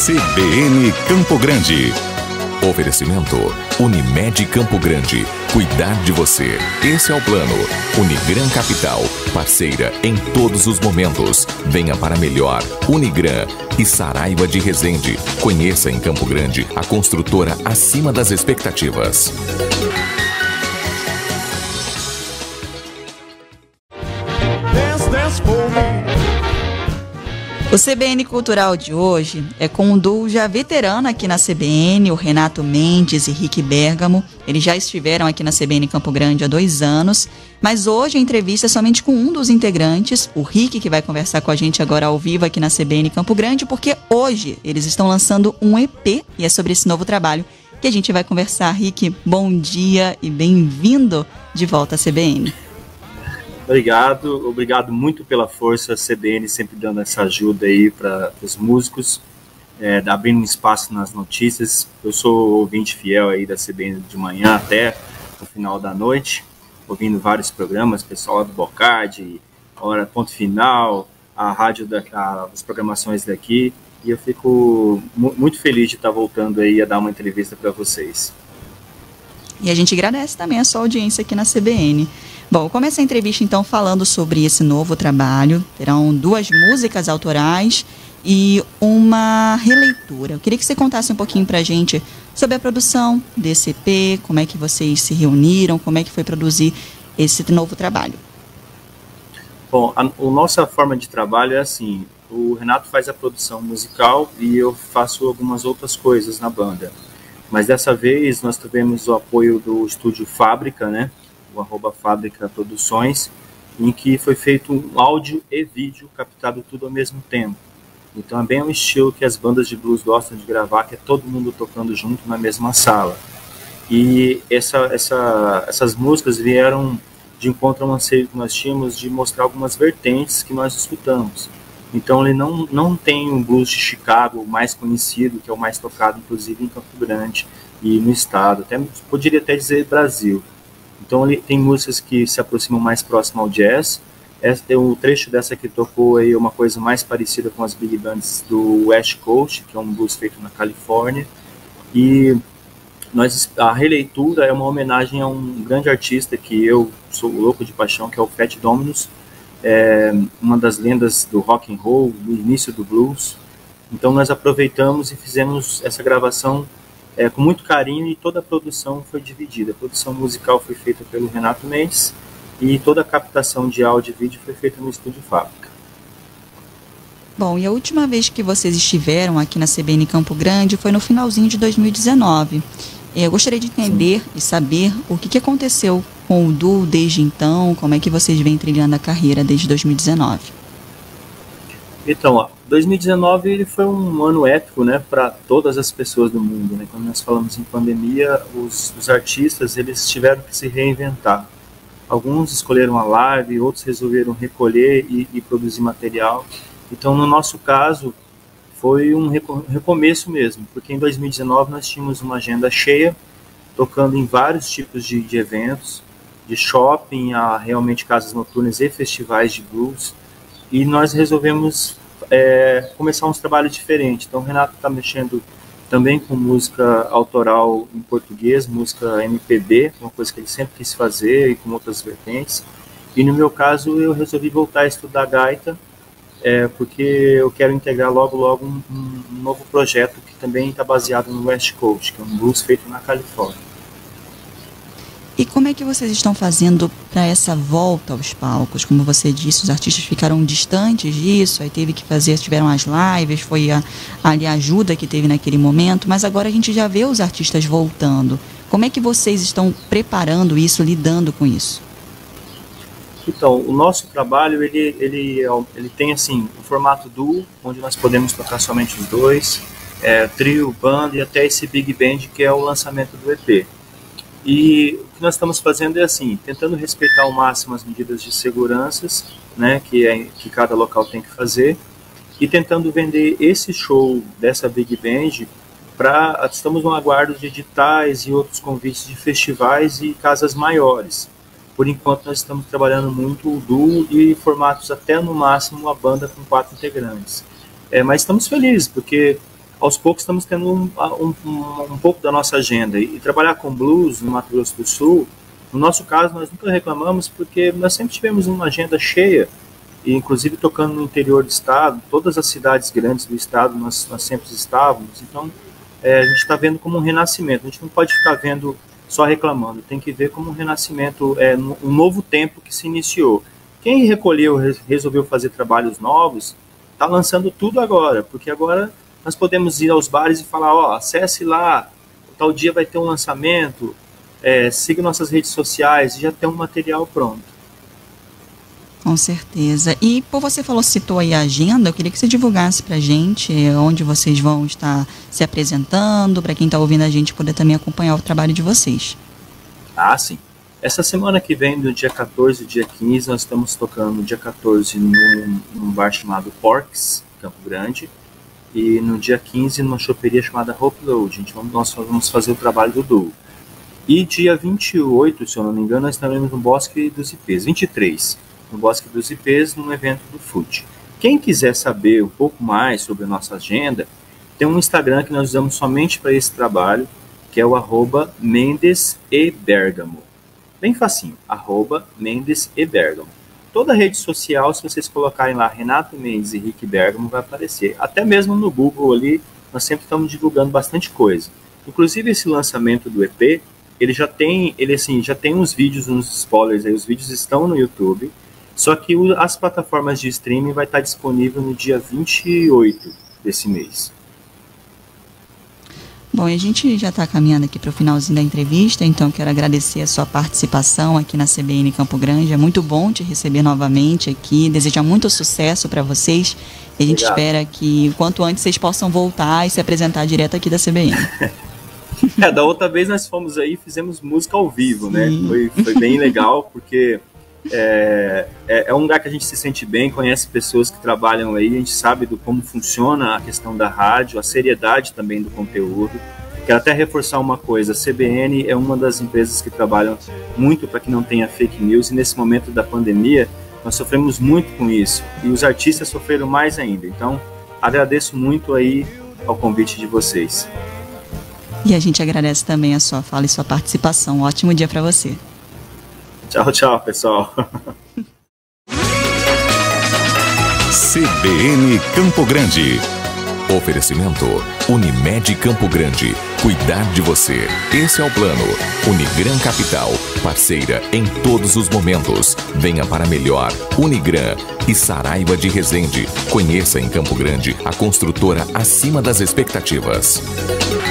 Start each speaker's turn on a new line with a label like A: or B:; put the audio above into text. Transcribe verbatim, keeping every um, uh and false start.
A: C B N Campo Grande. Oferecimento Unimed Campo Grande. Cuidar de você. Esse é o plano. Unigran Capital. Parceira em todos os momentos. Venha para melhor. Unigran e Saraiva de Resende. Conheça em Campo Grande a construtora acima das expectativas.
B: O C B N Cultural de hoje é com um duo já veterano aqui na C B N, o Renato Mendes e Rick Bergamo. Eles já estiveram aqui na C B N Campo Grande há dois anos, mas hoje a entrevista é somente com um dos integrantes, o Rick, que vai conversar com a gente agora ao vivo aqui na C B N Campo Grande, porque hoje eles estão lançando um E P e é sobre esse novo trabalho que a gente vai conversar. Rick, bom dia e bem-vindo de volta à C B N.
C: Obrigado, obrigado muito pela força, a C B N sempre dando essa ajuda aí para os músicos, é, abrindo um espaço nas notícias. Eu sou ouvinte fiel aí da C B N de manhã até o final da noite, ouvindo vários programas, pessoal do Bocardi, Hora Ponto Final, a rádio, da, a, as programações daqui, e eu fico mu- muito feliz de estar voltando aí a dar uma entrevista para vocês.
B: E a gente agradece também a sua audiência aqui na C B N. Bom, começa a entrevista então falando sobre esse novo trabalho. Terão duas músicas autorais e uma releitura. Eu queria que você contasse um pouquinho pra gente sobre a produção desse E P, como é que vocês se reuniram, como é que foi produzir esse novo trabalho.
C: Bom, a, a nossa forma de trabalho é assim, o Renato faz a produção musical e eu faço algumas outras coisas na banda. Mas dessa vez nós tivemos o apoio do estúdio Fábrica, né? O arroba Fábrica Produções, em que foi feito um áudio e vídeo captado tudo ao mesmo tempo. Então é bem um estilo que as bandas de blues gostam de gravar, que é todo mundo tocando junto na mesma sala. E essa, essa, essas músicas vieram de encontro a um anseio que nós tínhamos de mostrar algumas vertentes que nós escutamos. Então ele não, não tem um blues de Chicago, o mais conhecido, que é o mais tocado inclusive em Campo Grande e no estado, até, poderia até dizer Brasil. Então ele tem músicas que se aproximam mais próximo ao jazz. Esse, o trecho dessa que tocou aí é uma coisa mais parecida com as big bands do West Coast, que é um blues feito na Califórnia. E nós, a releitura é uma homenagem a um grande artista que eu sou louco de paixão, que é o Fats Domino, é uma das lendas do rock and roll, do início do blues. Então nós aproveitamos e fizemos essa gravação É, com muito carinho, e toda a produção foi dividida. A produção musical foi feita pelo Renato Mendes e toda a captação de áudio e vídeo foi feita no estúdio Fábrica.
B: Bom, e a última vez que vocês estiveram aqui na C B N Campo Grande foi no finalzinho de dois mil e dezenove. Eu gostaria de entender Sim. e saber o que, que aconteceu com o duo desde então, como é que vocês vêm trilhando a carreira desde dois mil e dezenove.
C: Então, ó, dois mil e dezenove ele foi um ano épico, né, para todas as pessoas do mundo, né? Quando nós falamos em pandemia, os, os artistas eles tiveram que se reinventar. Alguns escolheram a live, outros resolveram recolher e, e produzir material. Então, no nosso caso, foi um recomeço mesmo, porque em dois mil e dezenove nós tínhamos uma agenda cheia, tocando em vários tipos de, de eventos, de shopping a realmente casas noturnas e festivais de blues. E nós resolvemos é, começar uns trabalhos diferentes. Então o Renato está mexendo também com música autoral em português, música M P B, uma coisa que ele sempre quis fazer, e com outras vertentes. E no meu caso eu resolvi voltar a estudar gaita, é, porque eu quero integrar logo logo um, um novo projeto que também está baseado no West Coast, que é um blues feito na Califórnia.
B: E como é que vocês estão fazendo para essa volta aos palcos? Como você disse, os artistas ficaram distantes disso, aí teve que fazer, tiveram as lives, foi a, a ajuda que teve naquele momento, mas agora a gente já vê os artistas voltando. Como é que vocês estão preparando isso, lidando com isso?
C: Então, o nosso trabalho, ele, ele, ele tem assim, o formato duo, onde nós podemos tocar somente os dois, é, trio, banda e até esse big band que é o lançamento do E P. E o que nós estamos fazendo é assim, tentando respeitar ao máximo as medidas de segurança, né, que, é, que cada local tem que fazer, e tentando vender esse show dessa Big Band para... Estamos no aguardo de editais e outros convites de festivais e casas maiores. Por enquanto nós estamos trabalhando muito o duo e formatos até no máximo a banda com quatro integrantes. É, mas estamos felizes, porque aos poucos estamos tendo um, um, um, um pouco da nossa agenda. E, e trabalhar com blues no Mato Grosso do Sul, no nosso caso, nós nunca reclamamos, porque nós sempre tivemos uma agenda cheia, e inclusive tocando no interior do estado, todas as cidades grandes do estado nós, nós sempre estávamos. Então, é, a gente está vendo como um renascimento. A gente não pode ficar vendo só reclamando, tem que ver como um renascimento, é, um novo tempo que se iniciou. Quem recolheu, resolveu fazer trabalhos novos, está lançando tudo agora, porque agora nós podemos ir aos bares e falar, ó, acesse lá, tal dia vai ter um lançamento, é, siga nossas redes sociais, e já tem um material pronto.
B: Com certeza. E, por você falou, citou aí a agenda, eu queria que você divulgasse pra gente onde vocês vão estar se apresentando, para quem está ouvindo a gente poder também acompanhar o trabalho de vocês.
C: Ah, sim. Essa semana que vem, do dia quatorze e dia quinze, nós estamos tocando no dia quatorze num, num bar chamado Porks, Campo Grande, e no dia quinze numa choperia chamada Hope Load. Gente, vamos, nós vamos fazer o trabalho do duo. E dia vinte e oito, se eu não me engano, nós estaremos no Bosque dos Ipês, vinte e três, no Bosque dos Ipês, num evento do F U T. Quem quiser saber um pouco mais sobre a nossa agenda, tem um Instagram que nós usamos somente para esse trabalho, que é o arroba Mendes e Bergamo. Bem facinho, arroba Mendes e Bergamo. Toda rede social, se vocês colocarem lá Renato Mendes e Rick Bergamo, vai aparecer. Até mesmo no Google ali, nós sempre estamos divulgando bastante coisa. Inclusive esse lançamento do E P, ele já tem, ele assim, já tem uns vídeos, uns spoilers aí, os vídeos estão no YouTube, só que o, as plataformas de streaming vai estar disponível no dia vinte e oito desse mês.
B: Bom, e a gente já está caminhando aqui para o finalzinho da entrevista, então quero agradecer a sua participação aqui na C B N Campo Grande. É muito bom te receber novamente aqui, desejar muito sucesso para vocês. E a gente Obrigado. Espera que, o quanto antes, vocês possam voltar e se apresentar direto aqui da C B N.
C: É, da outra vez nós fomos aí e fizemos música ao vivo, né? Foi, foi bem legal, porque é, é, é um lugar que a gente se sente bem, conhece pessoas que trabalham aí, a gente sabe do como funciona a questão da rádio, a seriedade também do conteúdo. Quero até reforçar uma coisa, a C B N é uma das empresas que trabalham muito para que não tenha fake news, e nesse momento da pandemia nós sofremos muito com isso, e os artistas sofreram mais ainda. Então, agradeço muito aí ao convite de vocês.
B: E a gente agradece também a sua fala e sua participação. Um ótimo dia para você.
C: Tchau, tchau, pessoal.
A: C B N Campo Grande. Oferecimento Unimed Campo Grande. Cuidar de você. Esse é o plano. Unigran Capital. Parceira em todos os momentos. Venha para melhor. Unigran e Saraiva de Resende. Conheça em Campo Grande a construtora acima das expectativas.